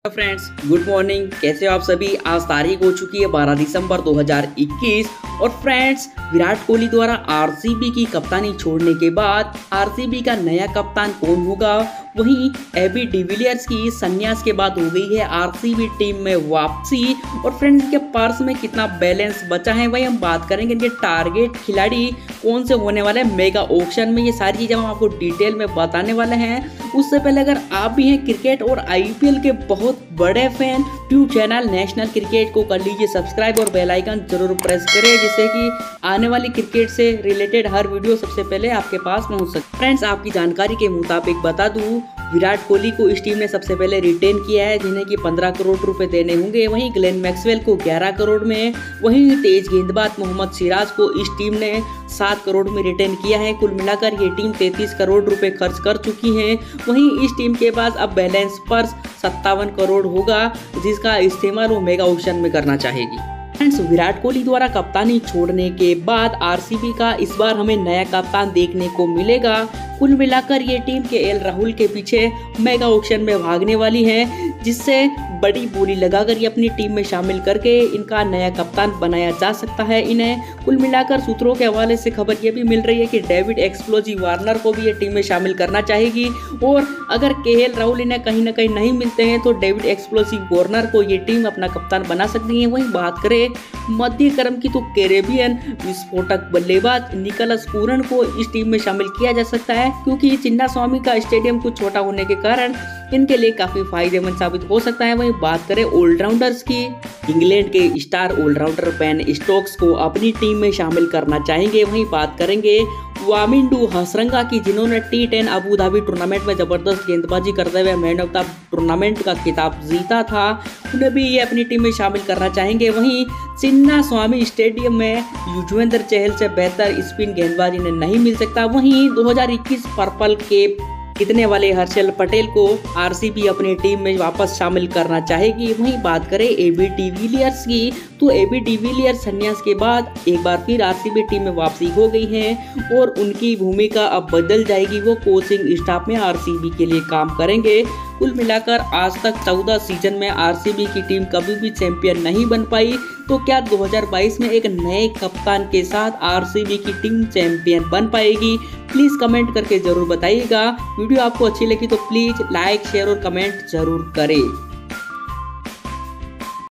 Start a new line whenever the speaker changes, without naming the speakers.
Friends, good morning. कैसे हो आप सभी। आज तारीख हो चुकी है 12 दिसंबर 2021 और फ्रेंड्स, विराट कोहली द्वारा आरसीबी की कप्तानी छोड़ने के बाद आरसीबी का नया कप्तान कौन होगा, वहीं एबी डिविलियर्स की संन्यास के बाद हो गई है आरसीबी टीम में वापसी। और फ्रेंड्स, इनके पर्स में कितना बैलेंस बचा है वही हम बात करेंगे। इनके टारगेट खिलाड़ी कौन से होने वाले हैं मेगा ऑक्शन में, ये सारी चीज़ें हम आपको डिटेल में बताने वाले हैं। उससे पहले अगर आप भी हैं क्रिकेट और आईपीएल के बहुत बड़े fan, YouTube channel national cricket को कर लीजिए सब्सक्राइब और बेल आइकन जरूर प्रेस करें, जिससे कि आने वाली क्रिकेट से रिलेटेड हर वीडियो सबसे पहले आपके पास पहुंच सके। फ्रेंड्स, आपकी जानकारी के मुताबिक बता दूं, विराट कोहली को इस टीम ने सबसे पहले रिटेन किया है, जिन्हें कि 15 करोड़ रुपए देने होंगे। वहीं ग्लेन मैक्सवेल को 11 करोड़ में, वहीं तेज गेंदबाज मोहम्मद सिराज को इस टीम ने 7 करोड़ में रिटेन किया है। कुल मिलाकर ये टीम 33 करोड़ रुपए खर्च कर चुकी है। वहीं इस टीम के पास अब बैलेंस पर 57 करोड़ होगा, जिसका इस्तेमाल वो मेगा ऑक्शन में करना चाहेगी। फ्रेंड्स, विराट कोहली द्वारा कप्तानी छोड़ने के बाद आरसीबी का इस बार हमें नया कप्तान देखने को मिलेगा। कुल मिलाकर ये टीम के एल राहुल के पीछे मेगा ऑक्शन में भागने वाली है, जिससे बड़ी बोली लगाकर ये अपनी टीम में शामिल करके इनका नया कप्तान बनाया जा सकता है इन्हें। कुल मिलाकर सूत्रों के हवाले से खबर ये भी मिल रही है कि डेविड एक्सप्लोजिव वार्नर को भी ये टीम में शामिल करना चाहेगी, और अगर केएल राहुल इन्हें कहीं ना कहीं नहीं मिलते हैं तो डेविड एक्सप्लोजिव वार्नर को ये टीम अपना कप्तान बना सकती है। वहीं बात करें मध्य क्रम की तो कैरेबियन विस्फोटक बल्लेबाज निकोलस पूरन को इस टीम में शामिल किया जा सकता है, क्योंकि चिन्नास्वामी का स्टेडियम कुछ छोटा होने के कारण इनके लिए काफी फायदेमंद साबित हो सकता है। वहीं बात करें ऑलराउंडर्स की, इंग्लैंड के स्टार ऑलराउंडर बेन स्टोक्स को अपनी टीम में शामिल करना चाहेंगे। वहीं बात करेंगे वामिंडू हसरंगा की, जिन्होंने T10 अबू धाबी टूर्नामेंट में जबरदस्त गेंदबाजी करते हुए मैन ऑफ द टूर्नामेंट का खिताब जीता था, उन्हें भी ये अपनी टीम में शामिल करना चाहेंगे। वहीं चिन्नास्वामी स्टेडियम में युजवेंद्र चहल से बेहतर स्पिन गेंदबाज इन्हें नहीं मिल सकता। वहीं 2021 पर्पल कैप जीतने वाले हर्षल पटेल को आरसीबी अपनी टीम में वापस शामिल करना चाहेगी। वहीं बात करें एबी डिविलियर्स की, तो एबी डिविलियर्स संन्यास के बाद एक बार फिर आरसीबी टीम में वापसी हो गई है और उनकी भूमिका अब बदल जाएगी। वो कोचिंग स्टाफ में आरसीबी के लिए काम करेंगे। कुल मिलाकर आज तक 14 सीजन में आरसीबी की टीम कभी भी चैंपियन नहीं बन पाई, तो क्या 2022 में एक नए कप्तान के साथ आरसीबी की टीम चैंपियन बन पाएगी? प्लीज कमेंट करके जरूर बताइएगा। वीडियो आपको अच्छी लगी तो प्लीज लाइक, शेयर और कमेंट जरूर करें।